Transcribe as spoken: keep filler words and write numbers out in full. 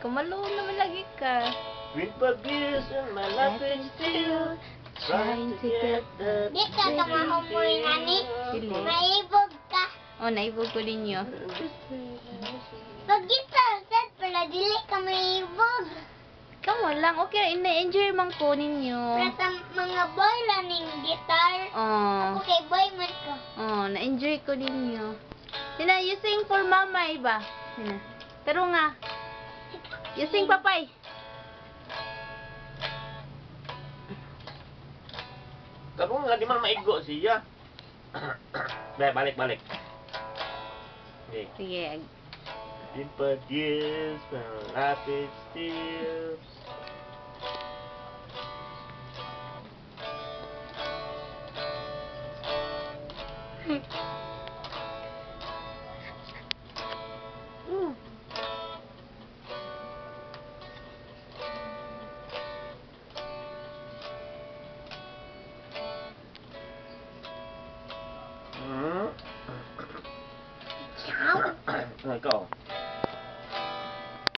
Kumalong naman lagi ka. With pag-years and my life is still trying to get the Di ka kamahumoy nga ni. Dili. Maibog ka. Oh, naibog ko ninyo. Pag guitar set pala, dili ka maibog. Kamo lang, okay, ina-enjoy man ko ninyo. Prata mga boy lang ning guitar. Oh, Ako kay boy man ko. oh, na-enjoy ko ninyo. Sina, you sing for mama, iba. Sina. Pero nga, you sing papay. Pero nga di man maigo siya. Be, balik, balik. Okay. Sige. With pag-years, my life is still Mm. Hmm. Ikaw.